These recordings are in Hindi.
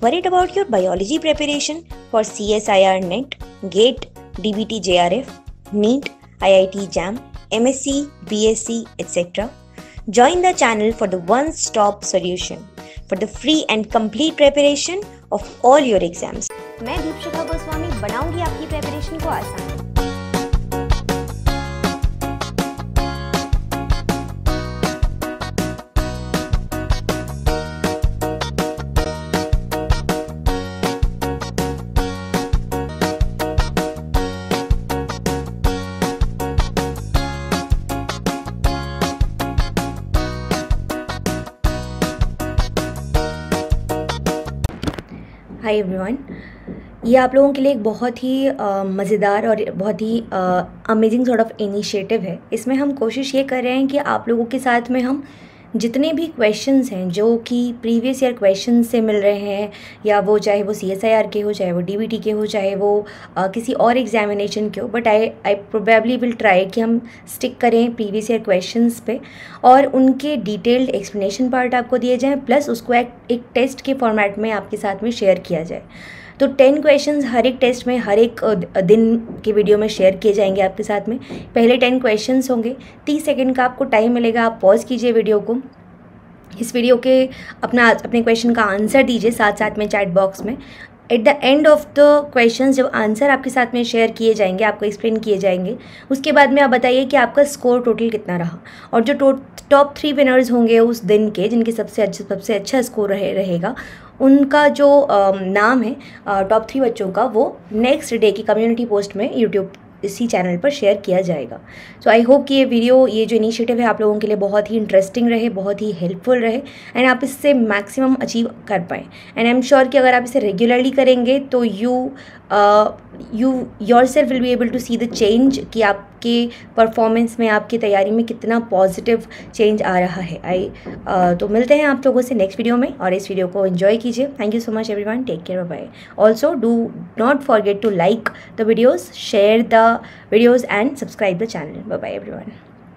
Worried about your biology preparation for CSIR NET, GATE, DBT JRF, NEET, IIT JAM, MSc, BSc, etc.? Join the channel for the one-stop solution for the free and complete preparation of all your exams. मैं दीपशिखा गोस्वामी बनाऊंगी आपकी प्रिपरेशन को आसान। हाय एवरीवन, ये आप लोगों के लिए एक बहुत ही मज़ेदार और बहुत ही अमेजिंग सॉर्ट ऑफ इनिशिएटिव है। इसमें हम कोशिश ये कर रहे हैं कि आप लोगों के साथ में हम जितने भी क्वेश्चंस हैं जो कि प्रीवियस ईयर क्वेश्चंस से मिल रहे हैं, या वो चाहे वो CSIR के हो, चाहे वो DBT के हो, चाहे वो किसी और एग्जामिनेशन के हो, but I probably will try कि हम स्टिक करें प्रीवियस ईयर क्वेश्चंस पे और उनके डिटेल्ड एक्सप्लेनेशन पार्ट आपको दिए जाएँ, प्लस उसको एक टेस्ट के फॉर्मेट में आपके साथ में शेयर किया जाए। तो 10 क्वेश्चंस हर एक टेस्ट में हर एक दिन के वीडियो में शेयर किए जाएंगे आपके साथ में। पहले 10 क्वेश्चंस होंगे, 30 सेकंड का आपको टाइम मिलेगा। आप पॉज कीजिए वीडियो को, इस वीडियो के अपने क्वेश्चन का आंसर दीजिए साथ साथ में चैट बॉक्स में। At the end of the question जब आंसर आपके साथ में शेयर किए जाएंगे, आपको एक्सप्लेन किए जाएंगे, उसके बाद में आप बताइए कि आपका स्कोर टोटल कितना रहा। और जो टॉप 3 विनर्स होंगे उस दिन के, जिनके सबसे अच्छा स्कोर रहेगा, उनका जो नाम है टॉप 3 बच्चों का, वो नेक्स्ट डे की कम्युनिटी पोस्ट में यूट्यूब इसी चैनल पर शेयर किया जाएगा। सो आई होप कि ये जो इनिशिएटिव है आप लोगों के लिए बहुत ही इंटरेस्टिंग रहे, बहुत ही हेल्पफुल रहे एंड आप इससे मैक्सिमम अचीव कर पाएँ। एंड आई एम श्योर कि अगर आप इसे रेगुलरली करेंगे तो you yourself will be able to see the change कि आपके परफॉर्मेंस में, आपकी तैयारी में कितना पॉजिटिव चेंज आ रहा है। तो मिलते हैं आप लोगों से नेक्स्ट वीडियो में, और इस वीडियो को एंजॉय कीजिए। Thank you so much everyone, take care, bye bye. Also do not forget to like the videos, share the videos and subscribe the channel. Bye bye everyone.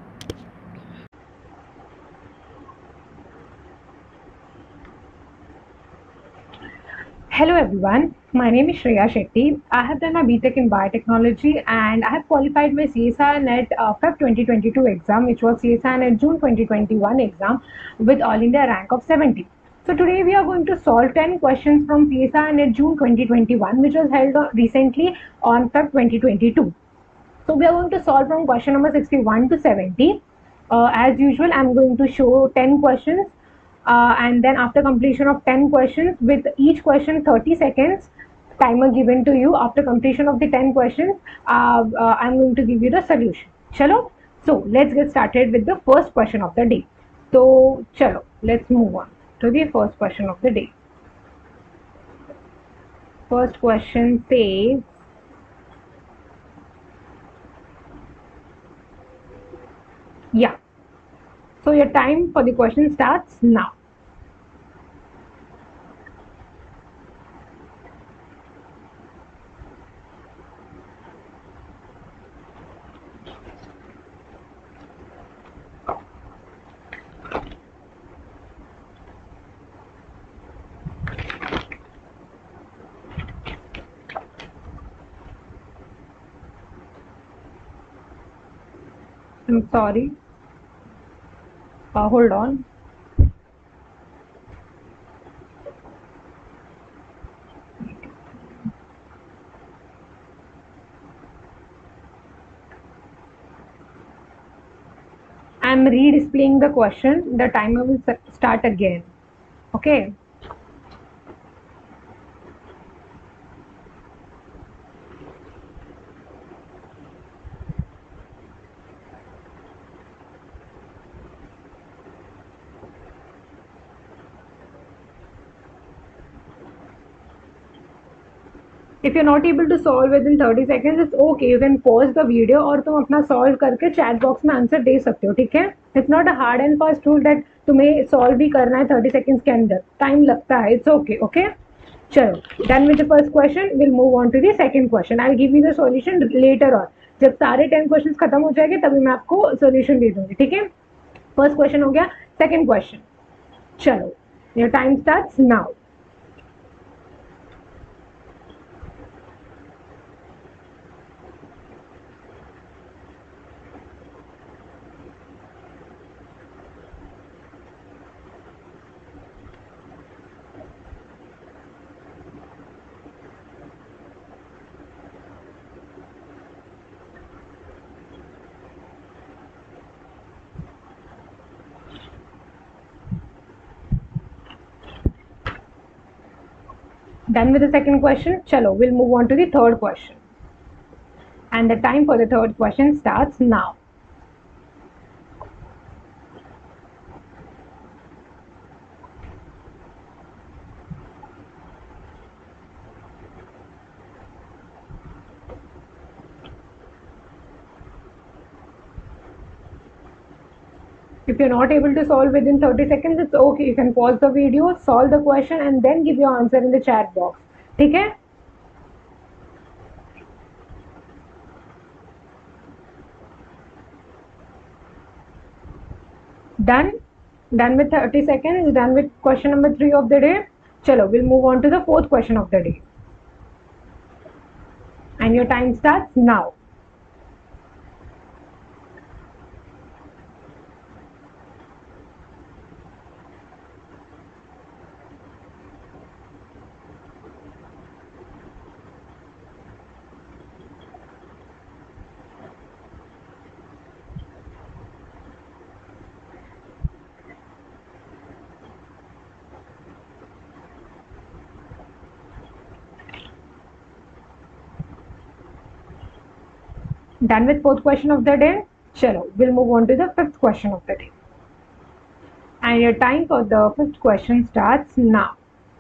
Hello everyone, my name is Shreya Shetty. I have done a BTech in biotechnology and I have qualified my CSIR NET Feb 2022 exam, which was CSIR NET June 2021 exam with All India rank of 70. So today we are going to solve 10 questions from CSIR NET June 2021, which was held recently on Feb 2022. So we are going to solve from question number 61 to 70. As usual, I am going to show 10 questions and then after completion of 10 questions, with each question 30 seconds timer given to you. After completion of the 10 questions, I am going to give you the solution. Chalo? So let's get started with the first question of the day. So chalo, let's move on to the first question of the day. First question says, yeah, so your time for the question starts now. I'm sorry. Hold on. I'm re-displaying the question. The timer will start again. Okay. If you're not able to solve within 30 seconds, it's okay. You can pause the video और तुम अपना solve करके chat box में आंसर दे सकते हो, ठीक है? It's not a hard and fast rule that तुम्हें solve भी करना है 30 seconds के अंदर. Time लगता है, it's okay, okay? चलो, done with the first question, we'll move on to the second question. I'll give you the solution later on. जब सारे 10 questions खत्म हो जाएंगे तभी मैं आपको solution दे दूँगी, ठीक है? First question हो गया, second question. चलो, your time starts now. Done with the second question. Chalo, we'll move on to the third question. And the time for the third question starts now. If you're not able to solve within 30 seconds, it's okay. You can pause the video, solve the question, and then give your answer in the chat box. ठीक है? Done? Done with 30 seconds, done with question number 3 of the day. Chalo, we'll move on to the fourth question of the day. And your time starts now. Done with fourth question of the day. Chalo, we'll move on to the fifth question of the day. And your time for the fifth question starts now.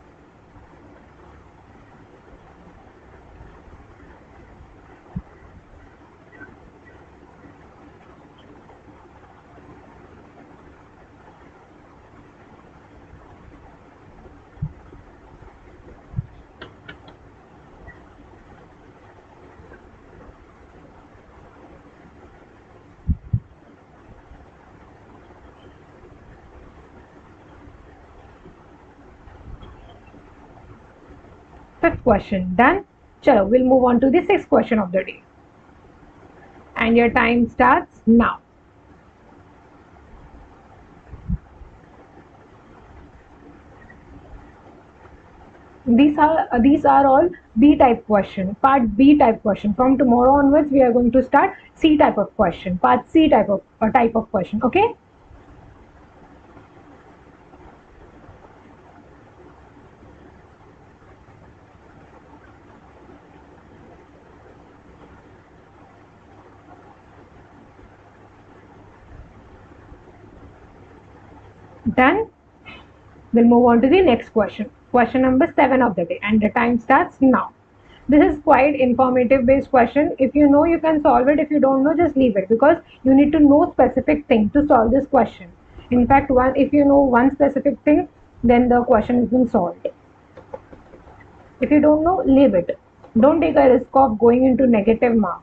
Fifth question done. Chalo, we'll move on to the sixth question of the day. And your time starts now. These are all B type question, part B type question. From tomorrow onwards, we are going to start C type of question, part C type of question. Okay. Done. We'll move on to the next question. Question number 7 of the day, and the time starts now. This is quite informative based question. If you know, you can solve it. If you don't know, just leave it, because you need to know specific thing to solve this question. In fact, if you know one specific thing, then the question has been solved. If you don't know, leave it. Don't take a risk of going into negative mark.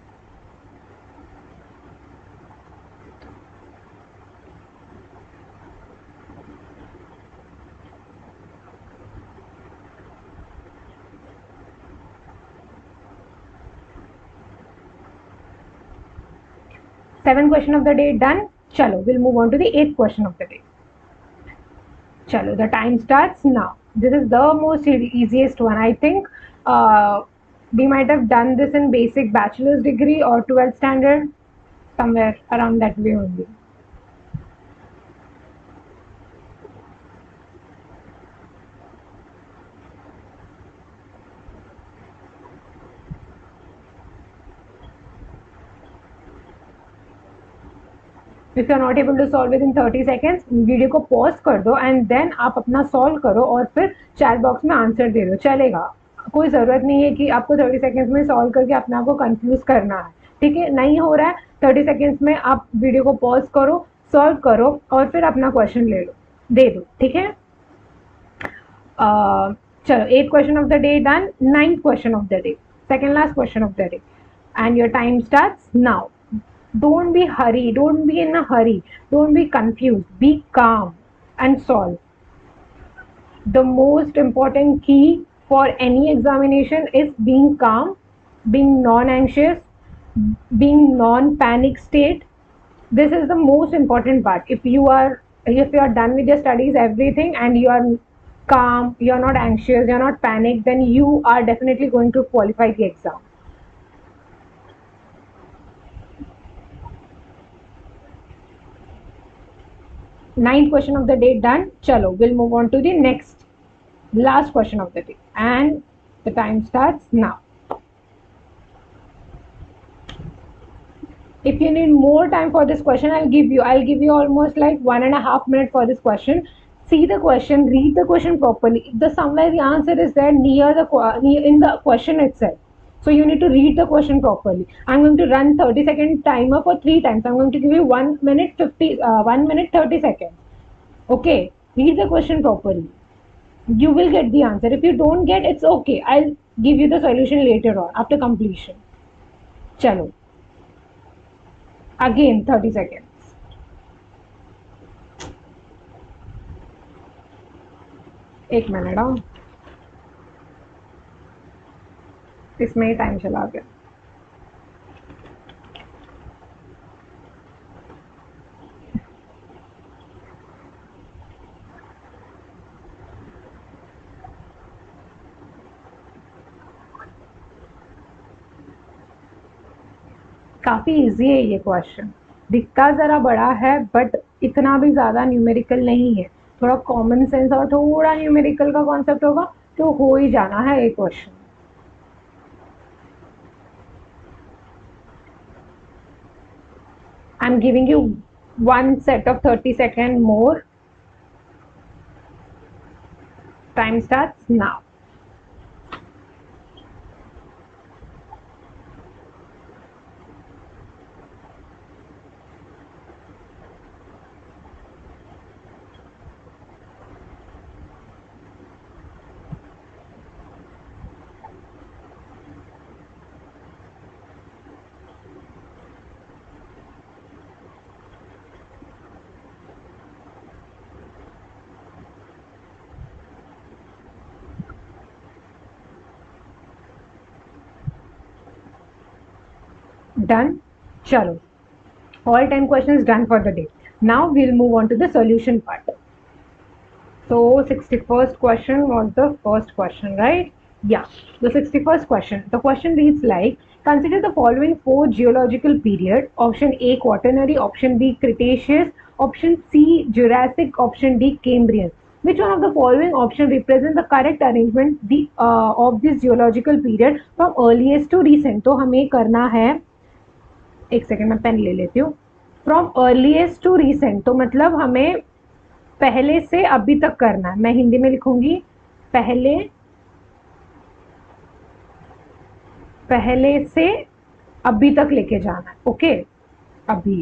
Seventh question of the day done. Chalo, we'll move on to the eighth question of the day. Chalo, the time starts now. This is the most easiest one. I think we might have done this in basic bachelor's degree or 12th standard, somewhere around that way only. If you're not able to solve within 30 seconds, video को पॉज कर दो एंड देन आप अपना सॉल्व करो और फिर चैट बॉक्स में आंसर दे दो, चलेगा. कोई ज़रूरत नहीं है कि आपको 30 सेकंड्स में सॉल्व करके अपने आप को कंफ्यूज करना है. ठीक है, नहीं हो रहा है 30 सेकंड्स में, आप वीडियो को पॉज करो, सॉल्व करो और फिर अपना क्वेश्चन ले लो, दे दो. ठीक है. चलो, 8th question of the day done. 9th question of the day, second last question of the day, and your time starts now. Don't be hurry, don't be in a hurry, don't be confused, be calm and solve. The most important key for any examination is being calm, being non-anxious, being non-panic state. This is the most important part. If you are done with your studies, everything, and you are calm, you're not anxious, you're not panicked, then you are definitely going to qualify the exam. Ninth question of the day done. Chalo, we'll move on to the next Last question of the day, and the time starts now. If you need more time for this question, I'll give you almost like 1.5 minutes for this question. See the question, read the question properly. If somewhere the answer is there near in the question itself, so you need to read the question properly. I'm going to run 30-second timer for 3 times. I'm going to give you 1 minute 1 minute 30 seconds. Okay, read the question properly. You will get the answer. If you don't get, it's okay. I'll give you the solution later on after completion. Chalo. Again 30 seconds. एक मिनट आओ, इसमें ही टाइम चला गया. काफ़ी इजी है ये क्वेश्चन. दिखता ज़रा बड़ा है बट इतना भी ज़्यादा न्यूमेरिकल नहीं है. थोड़ा कॉमन सेंस और थोड़ा न्यूमेरिकल का कॉन्सेप्ट होगा तो हो ही जाना है ये question. I am giving you 1 set of 30-second more. Time starts now. Done. Chalo. All 10 questions done for the day. Now we'll move on to the solution part. So 61st question was the first question, right? Yeah. The 61st question. The question reads like, consider the following 4 geological period. Option A Quaternary, option B Cretaceous, option C Jurassic, option D Cambrian. Which one of the following option represent the correct arrangement of this geological period from earliest to recent? तो हमें करना है, एक सेकेंड मैं पेन ले लेती हूँ. फ्रॉम अर्लीस्ट टू रिसेंट, तो मतलब हमें पहले से अभी तक करना है. मैं हिंदी में लिखूंगी, पहले से अभी तक लेके जाना है. ओके, अभी.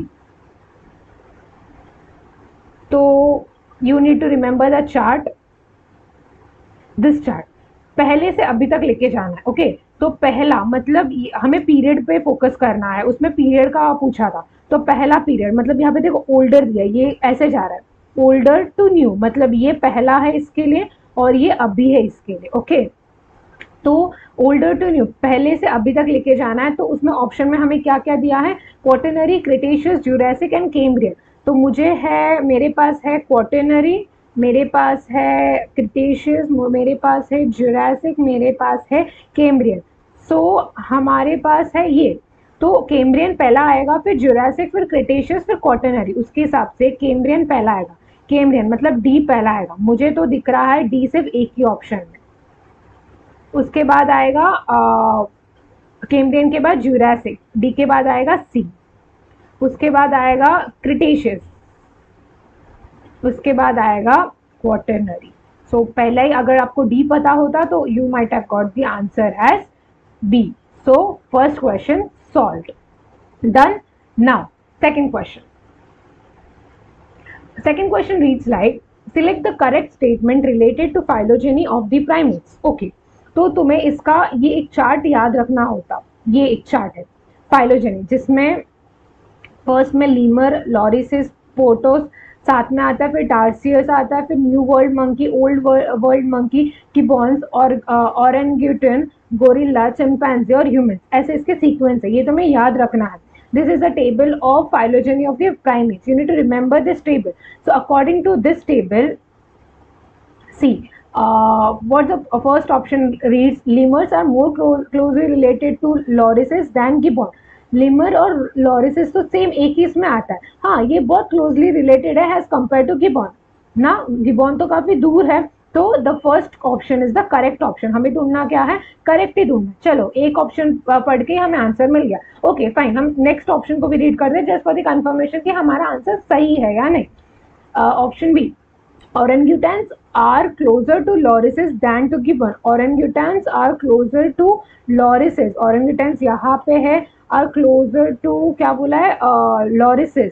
तो you need to remember the chart, this chart. पहले से अभी तक लेके जाना है. ओके, तो पहला मतलब हमें पीरियड पे फोकस करना है. उसमें पीरियड का पूछा था, तो पहला पीरियड मतलब यहाँ पे देखो ओल्डर दिया, ये ऐसे जा रहा है ओल्डर टू न्यू, मतलब ये पहला है इसके लिए और ये अभी है इसके लिए. ओके, तो ओल्डर टू न्यू पहले से अभी तक लेके जाना है. तो उसमें ऑप्शन में हमें क्या क्या दिया है? Quaternary, Cretaceous, Jurassic and Cambrian. तो मुझे है, मेरे पास है क्वाटरनरी, मेरे पास है क्रिटेशियस, मेरे पास है जुरासिक, मेरे पास है कैम्ब्रियन. सो हमारे पास है ये, तो कैम्ब्रियन पहला आएगा, फिर जुरासिक, फिर क्रिटेशियस, फिर क्वाटरनरी. उसके हिसाब से कैम्ब्रियन पहला आएगा. कैम्ब्रियन मतलब डी पहला आएगा. मुझे तो दिख रहा है डी सिर्फ एक ही ऑप्शन में. उसके बाद आएगा कैम्ब्रियन के बाद जुरासिक, डी के बाद आएगा सी. उसके बाद आएगा क्रिटेशियस, उसके बाद आएगा क्वाटरनरी. सो पहला ही अगर आपको डी पता होता तो you might have got the answer as B. So first question solved. Done. Now second question. Second question reads like, select the correct statement related to phylogeny of the primates. Okay, तो तुम्हें इसका ये एक चार्ट याद रखना होता. ये एक चार्ट है फाइलोजेनी, जिसमें फर्स्ट में लीमर, लॉरिसिस, पोर्टोस साथ में आता है, फिर टार्सियस आता है, फिर New World monkey, Old World monkey, gibbons और ऑरेंगुटन, गोरिल्ला, चिंपैंजी और ह्यूमन. ऐसे इसके सीक्वेंस है, ये तुम्हें याद रखना है. This is a table of phylogeny of the primates. You need to remember this table. So according to this table, see, what the first option reads, lemurs are more closely related to lorises than gibbon. लिमर और लॉरिसिस तो सेम एक ही इसमें आता है. हाँ, ये बहुत क्लोजली रिलेटेड है एज कम्पेयर टू गिबॉन ना. गिबॉन तो काफ़ी दूर है, तो the first option is the correct option. हमें ढूंढना क्या है, करेक्ट ही ढूंढना। चलो एक ऑप्शन पढ़ के हमें आंसर मिल गया। ओके फाइन, हम नेक्स्ट ऑप्शन को भी रीड कर दें जस्ट फॉर द कंफर्मेशन कि हमारा आंसर सही है या नहीं। Option B, orangutans are closer to lorises than to gibbon। orangutans are closer to lorises। orangutans यहाँ पे है, are closer to क्या बोला है, lorises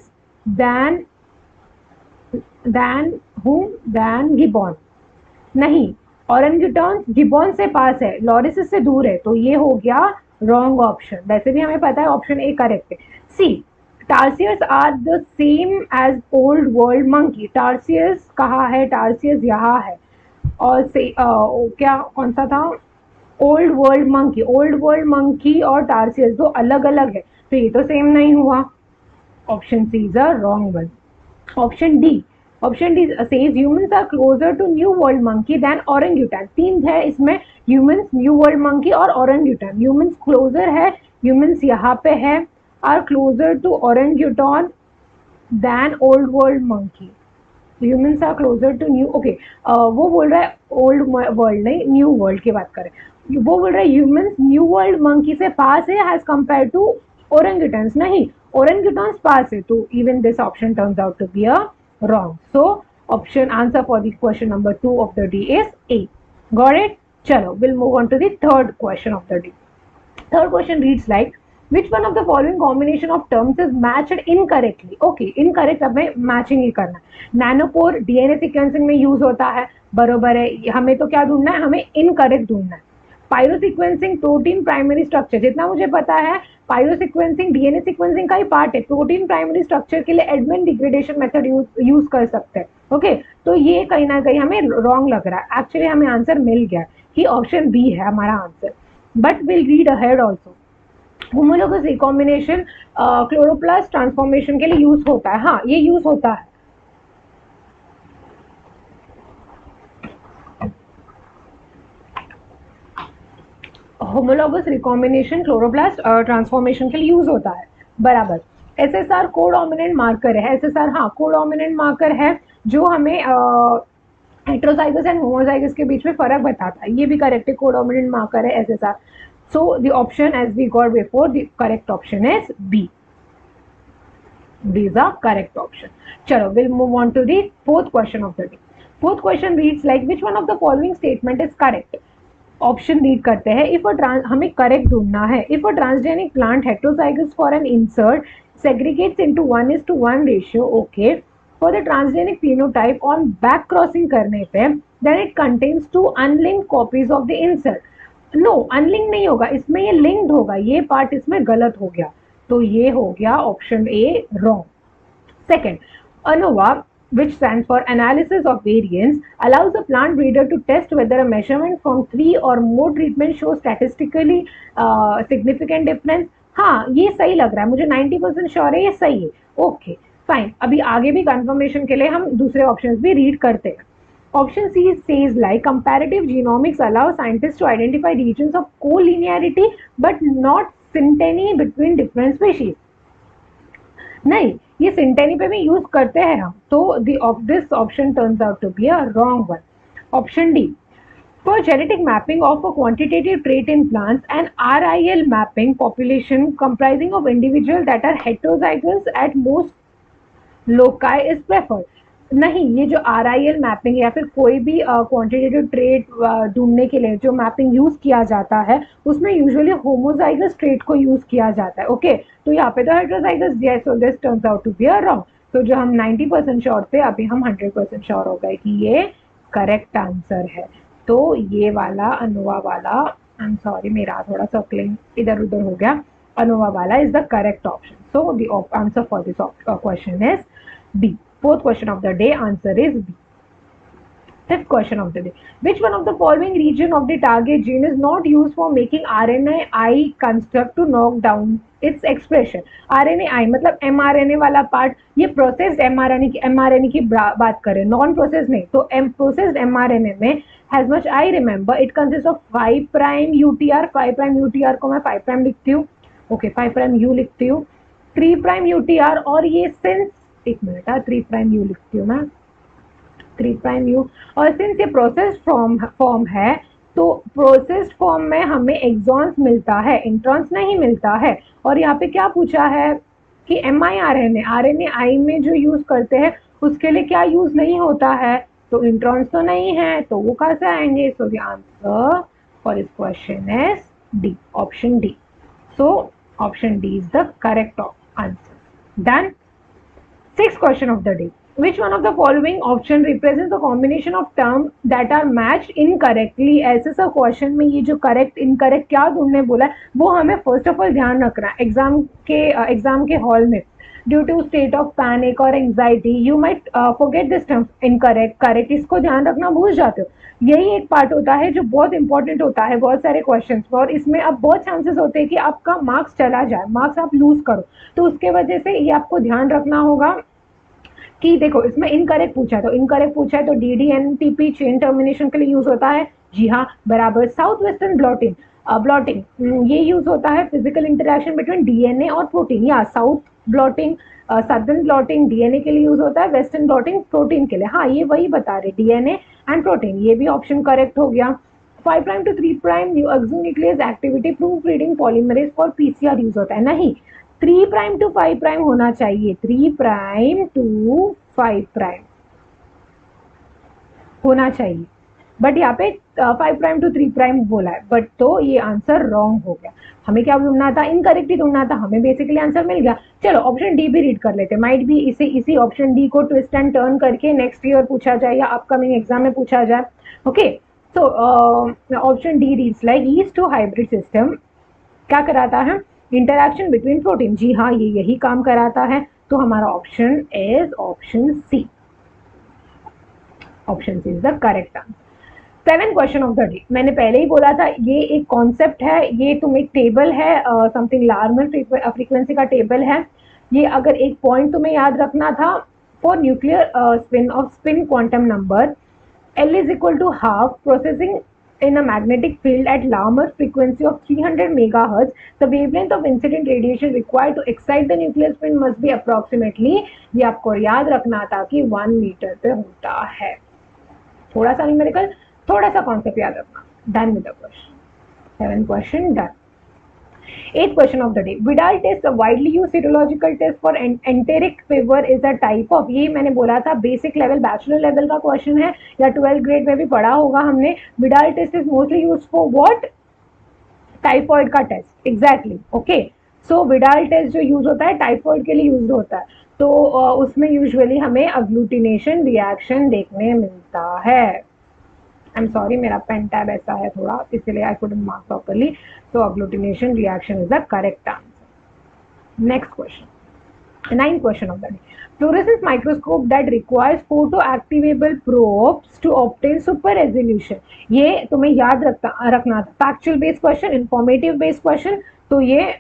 than whom, than gibbon। नहीं, orangutans gibbon से पास है, lorises से दूर है, तो ये हो गया रॉन्ग ऑप्शन। वैसे भी हमें पता है ऑप्शन ए करेक्ट है। C, tarsius are the same as Old World monkey. Tarsius कहाँ है, टार्सियस यहाँ है। और से क्या कौन सा था, Old World monkey. Old World monkey और टार्सियस दो अलग अलग है, तो ये तो सेम नहीं हुआ। Option C is a wrong one. Option D, option D says humans are closer to New World monkey than orangutan. तीन है इसमें, ह्यूमंस, न्यू वर्ल्ड मंकी और ओरेंगुटन। ह्यूमंस क्लोजर है, ह्यूमंस यहाँ पे है, are closer to orangutan than old world monkey। humans are closer to new, okay, वो बोल रहा है old world नहीं, new world की बात करें। वो बोल रहा है humans new world monkey से पास है as compared to orangutans। नहीं, orangutans पास है, तो even this option turns out to be a wrong। so option answer for the question number 2 of the D is A। got it? चलो we'll move on to the third question of the D। third question reads like, which one of the following combination of terms is matched incorrectly। okay, incorrect हमें मैचिंग ही करना है। नैनोपोर डीएनए सीक्वेंसिंग में यूज होता है, बरोबर है। हमें तो क्या ढूंढना है, हमें इनकरेक्ट ढूंढना है। पायरोसीक्वेंसिंग प्रोटीन प्राइमरी स्ट्रक्चर, जितना मुझे पता है पायरोसीक्वेंसिंग डीएनए सीक्वेंसिंग का ही पार्ट है। प्रोटीन प्राइमरी स्ट्रक्चर के लिए एडमंड डिग्रेडेशन मेथड यूज कर सकते हैं। ओके, तो ये कहीं ना कहीं हमें रॉन्ग लग रहा है। एक्चुअली हमें आंसर मिल गया कि ऑप्शन बी है हमारा answer, but will read ahead also. Homologous recombination chloroplast transformation के लिए यूज होता है। हाँ, ये यूज होता है। होमोलोगस रिकॉम्बिनेशन क्लोरोप्लास्ट ट्रांसफॉर्मेशन के लिए यूज होता है, बराबर। एसएसआर कोडोमिनेंट मार्कर है। एसएसआर हाँ कोडोमिनेंट मार्कर है, जो हमें हेटेरोजाइगस एंड होमोजाइगस के बीच में फर्क बताता है। ये भी करेक्ट है, कोडोमिनेंट मार्कर है SSR. So the option as we got before, the correct option is B। B is the correct option। चलो we'll move on to the fourth question of the day। Fourth question reads like, which one of the following statement is correct। Option read करते हैं। इफ हमें करेक्ट ढूंढना है। If a transgenic plant heterozygous for an insert segregates into 1:1 ratio, okay, for the transgenic phenotype on back crossing करने पे then it contains 2 unlinked copies of the insert. No, unlink नहीं होगा इसमें, ये लिंक्ड होगा। ये पार्ट इसमें गलत हो गया, तो ये हो गया option A wrong. Second, ANOVA, which stands for analysis of variance, allows the plant breeder to test whether a measurement from 3 or more treatments shows statistically significant difference। हाँ, ये सही लग रहा है मुझे, 90% श्योर है ये सही है। ओके फाइन, अभी आगे भी कंफर्मेशन के लिए हम दूसरे ऑप्शंस भी रीड करते हैं। Option C says like, comparative genomics allows scientists to identify regions of collinearity but not synteny between different species। नहीं, ये synteny पे भी यूज करते हैं हम, तो this option turns out to be a wrong one। Option D, for genetic mapping of a quantitative trait in plants, and RIL mapping population comprising of individuals that are heterozygous at most loci is preferred। नहीं, ये जो RIL मैपिंग या फिर कोई भी क्वांटिटेटिव ट्रेट ढूंढने के लिए जो मैपिंग यूज किया जाता है, उसमें यूजुअली होमोजाइगस ट्रेट को यूज किया जाता है। ओके, तो यहाँ पे तो हेटेरोजाइगस दिया है, so this turns out to be a wrong. तो जो हम 90% श्योर थे, अभी हम 100% श्योर हो गए कि ये करेक्ट आंसर है। तो ये वाला अनोवा वाला, आई एम सॉरी मेरा थोड़ा सर्कलिंग इधर उधर हो गया, अनोवा वाला is the correct option. So the answer for this question is B. Fourth question of the day, answer is B। Fifth question of the day, which one of the following region of the target gene is not used for making RNAi construct to knock down its expression। RNAi मतलब mRNA वाला पार्ट, ये प्रोसेस्ड mRNA की बात करें, नॉन प्रोसेस नहीं। तो प्रोसेस्ड mRNA में as much I remember it consists of 5' UTR। 5' UTR को मैं 5' लिखती हूँ, ओके 5' U लिखती हूँ, 3' UTR, और ये सिंस एक मिनट 3' U लिखती हूँ मैं, 3 प्राइम यू। और सिंस ये प्रोसेस्ड फॉर्म है तो प्रोसेस्ड फॉर्म में हमें एक्सॉन्स मिलता है, इंट्रॉन्स नहीं मिलता है। और यहाँ पे क्या पूछा है कि mRNA, RNA में जो यूज करते हैं उसके लिए क्या यूज नहीं होता है, तो इंट्रॉन्स तो नहीं है, तो वो कहाँ से आएंगे। So the answer for this question is D, option D. So option D is the correct answer. Done. Sixth question of the day. Which one of the following option represents the combination of terms that are matched incorrectly? ऐसे सब क्वेश्चन में ये जो करेक्ट इनकरेक्ट क्या तुमने बोला है वो हमें फर्स्ट ऑफ ऑल ध्यान रखना है एग्जाम के हॉल में। Due to state of panic और anxiety you might forget this term incorrect correct, इसको ध्यान रखना भूल जाते हो। यही एक पार्ट होता है जो बहुत इंपॉर्टेंट होता है बहुत सारे क्वेश्चन और इसमें अब बहुत चांसेस होते हैं कि आपका मार्क्स चला जाए, मार्क्स आप लूज करो। तो उसके वजह से ये आपको ध्यान रखना होगा कि देखो इसमें इनकरेक्ट पूछा है, तो इनकरेक्ट पूछा है तो DDNTP चेन टर्मिनेशन के लिए यूज होता है, जी हाँ बराबर। साउथ वेस्टर्न ब्लॉटिंग ये यूज होता है फिजिकल इंटरेक्शन बिटवीन DNA और प्रोटीन। या South blotting Southern blotting DNA के लिए यूज होता है, वेस्टर्न ब्लॉटिंग प्रोटीन के लिए। हाँ ये वही बता रहे DNA एंड प्रोटीन, ये भी ऑप्शन करेक्ट हो गया। 5 prime to 3 prime nuclease activity proof reading polymerase for PCR use होता है, नहीं 3 प्राइम टू 5 प्राइम होना चाहिए, 3 प्राइम टू 5 प्राइम होना चाहिए, बट यहाँ पे 5 प्राइम टू 3 प्राइम बोला है, बट तो ये आंसर रॉन्ग हो गया। हमें क्या ढूंढना था, इनकरेक्ट ही ढूंढना था, हमें बेसिकली आंसर मिल गया। चलो ऑप्शन डी भी रीड कर लेते, माइट भी इसी ऑप्शन डी को ट्विस्ट एंड टर्न करके नेक्स्ट ईयर पूछा जाए या अपकमिंग एग्जाम में पूछा जाए। Okay so option D reads like yeast two hybrid system क्या कराता है, इंटरैक्शन बिटवीन प्रोटीन, जी हाँ ये यही काम कराता है। तो हमारा option is option C, option C is the correct answer. 7th question of the day, मैंने पहले ही बोला था ये एक कॉन्सेप्ट है, ये तुम एक टेबल है समथिंग लार्मर फ्रीक्वेंसी का टेबल है। ये अगर एक पॉइंट तुम्हें याद रखना था, for nuclear spin of spin quantum number L is equal to half processing in a magnetic field at Larmor frequency of 300 megahertz, the wavelength of incident radiation required to excite the nuclear spin must be approximately, ये आपको याद रखना था कि 1 मीटर पे होता है। थोड़ा सा न्यूमेरिकल, थोड़ा सा कॉन्सेप्ट याद रखना। Done with the question, 7 question done. 8th question of the day, Vidal test, a widely used serological test for enteric fever is a type of, ये मैंने बोला था बेसिक लेवल बैचलर लेवल का क्वेश्चन है या 12th ग्रेड में भी पढ़ा होगा हमने। Vidal test is mostly used for what, typhoid का test, exactly okay. So Vidal test जो यूज होता है टाइफॉइड के लिए यूज होता है, तो उसमें यूजुअली हमें अग्लूटिनेशन रिएक्शन देखने मिलता है। आई एम सॉरी मेरा पेन टैब ऐसा है थोड़ा, इसलिए I couldn't mark properly. So agglutination reaction is the correct answer. Next question, 9th question of the day, fluorescence microscope that requires photoactivable probes to obtain super resolution, ये तुम्हें याद रखना था। Factual based question, informative based question, तो ये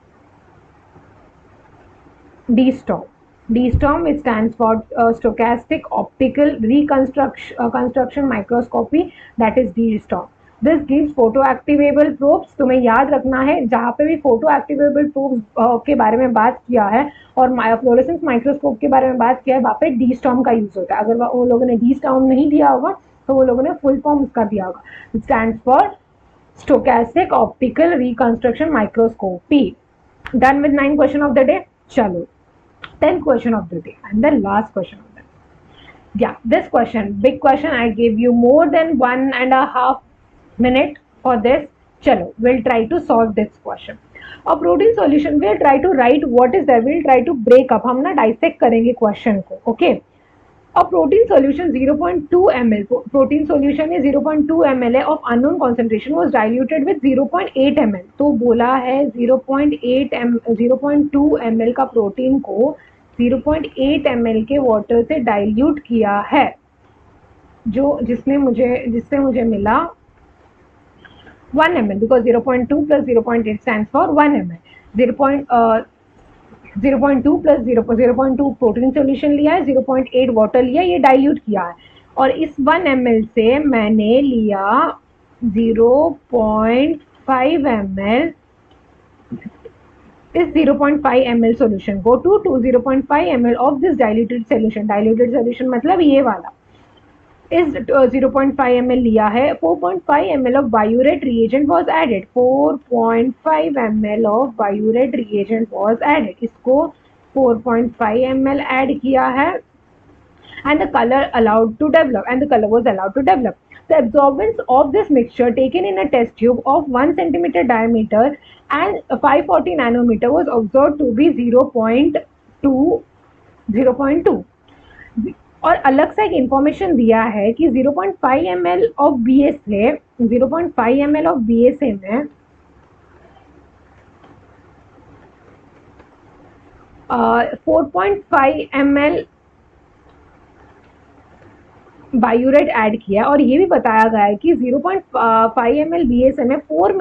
DSTOM which stands for stochastic optical reconstruction microscopy, that is DSTOM. This gives photoactivable probes, तुम्हें याद रखना है जहाँ पे भी photoactivable probes के बारे में बात किया है और फ्लोरेसेंस माइक्रोस्कोप के बारे में बात किया है, वहाँ पे DSTOM का यूज होता है। अगर वो लोगों ने DSTOM नहीं दिया होगा तो वो लोगों ने फुल फॉर्म उसका दिया होगा। It stands for stochastic optical reconstruction microscopy. Done with 9 question of the day. चलो 10th question of the day and the last question of the day. Yeah, this question, big question. I gave you more than 1.5 minute for this. Chalo, we'll try to solve this question. A protein solution, we'll try to write what is there. We'll try to break up. हम ना dissect करेंगे question को, okay? A protein solution 0.2 ml, protein solution है 0.2 ml है of unknown concentration was diluted with 0.8 ml. तो बोला है 0.2 ml का प्रोटीन को 0.8 ml के वाटर से डाइल्यूट किया है, जिससे मुझे मिला 1 ml, because 0.2 plus 0.8 stands for 1 ml. 0.2 plus 0.2 protein solution लिया है, 0.8 वाटर लिया, ये डाइल्यूट किया है, और इस 1 ml से मैंने लिया 0.5 ml, इस 0.5 ml सोल्यूशन को to 0.5 ml of this diluted solution. Diluted solution मतलब ये वाला, इस 0.5 ml लिया है, 4.5 ml of biuret reagent was added, 4.5 ml of biuret reagent was added, इसको 4.5 ml ऐड किया है, and the color allowed to develop, and the color was allowed to develop. The absorbance of this mixture taken in a test tube of 1 centimeter diameter and 540 nanometer was observed to be 0.2. और अलग से एक इंफॉर्मेशन दिया है कि 0.5 ml of BSA, 0.5 ml of BSA में 4.5 ml बायूरेट ऐड किया, और ये भी बताया गया है कि 0.5 ml BSA में 4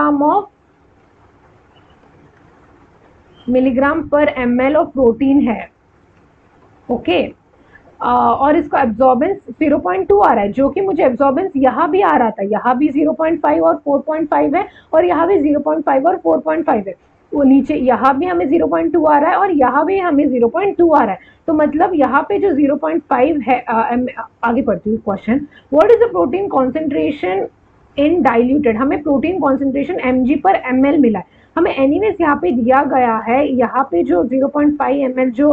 मिलीग्राम पर ml ऑफ प्रोटीन है। ओके, और इसका एब्जॉर्बेंस 0.2 आ रहा है, जो कि मुझे एब्जॉर्बेंस यहाँ भी आ रहा था, यहाँ भी 0.5 और 4.5 है, और यहाँ भी 0.5 और 4.5 है, वो नीचे यहाँ भी हमें 0.2 आ रहा है और यहाँ भी हमें 0.2 आ रहा है। तो मतलब यहाँ पे जो 0.5 है, आगे पढ़ती हूँ question, what is the protein concentration in diluted, हमें प्रोटीन कॉन्सेंट्रेशन mg पर ml मिला है, हमें एनीवेज यहाँ पे दिया गया है, यहाँ पे जो 0.5 ml जो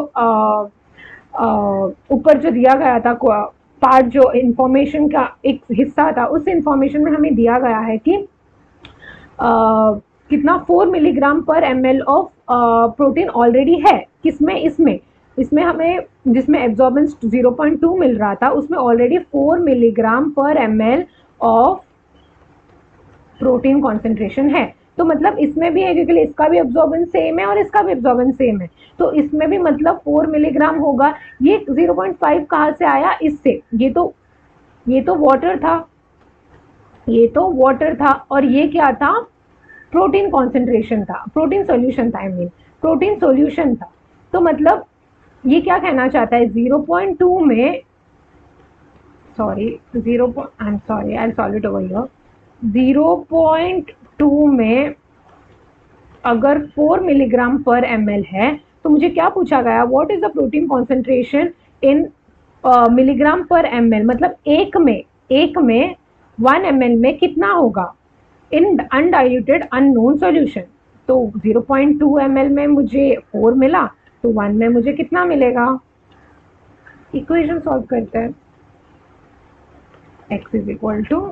ऊपर जो दिया गया था पार्ट, जो इंफॉर्मेशन का एक हिस्सा था, उस इंफॉर्मेशन में हमें दिया गया है कि कितना 4 मिलीग्राम पर ml ऑफ प्रोटीन ऑलरेडी है, किसमें, इसमें हमें जिसमें एब्जॉर्बेंस 0.2 मिल रहा था, उसमें ऑलरेडी 4 मिलीग्राम पर ml ऑफ प्रोटीन कॉन्सेंट्रेशन है। तो मतलब इसमें भी है, क्योंकि इसका भी एब्जॉर्बेंस सेम है और इसका भी एब्जॉर्बेंस सेम है, तो इसमें भी मतलब 4 मिलीग्राम होगा। ये 0.5 कहाँ से आया, इससे, ये तो वाटर था, ये तो वाटर था, और ये क्या था, प्रोटीन कॉन्सेंट्रेशन था, प्रोटीन सॉल्यूशन था, आई मीन प्रोटीन सॉल्यूशन था। तो मतलब ये क्या कहना चाहता है, 0.2 में, सॉरी 0.2 में अगर 4 मिलीग्राम पर ml है, तो मुझे क्या पूछा गया, what is the protein concentration in milligram पर ml, मतलब एक में 1 ml में कितना होगा इन अनडाइल्यूटेड अननोन सॉल्यूशन। तो 0.2 ml में मुझे 4 मिला, तो 1 में मुझे कितना मिलेगा, इक्वेशन सॉल्व करते हैं, x is equal to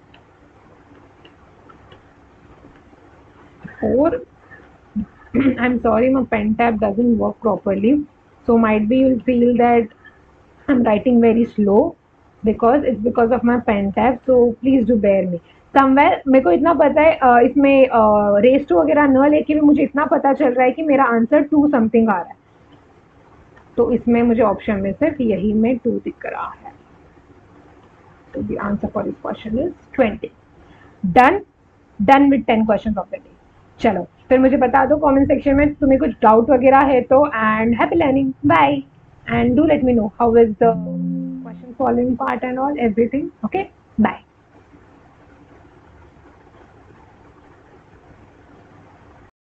4, I'm sorry, my pen tab doesn't work properly, so might be you'll feel that I'm writing very slow because it's because of my pen tab, so please do bear me. Somewhere मेरे को इतना पता है, इसमें रेस टू वगैरह न लेके भी मुझे इतना पता चल रहा है कि मेरा आंसर 2 समथिंग आ रहा है, तो इसमें मुझे ऑप्शन में सिर्फ यही में 2 दिख रहा है। तो the answer for this question is 20. Done with 10 questions of the day. चलो फिर मुझे बता दो कमेंट सेक्शन में तुम्हें कुछ डाउट वगैरह है तो, and happy learning, bye, and do let me know how is the question solving part and all everything. Okay, bye.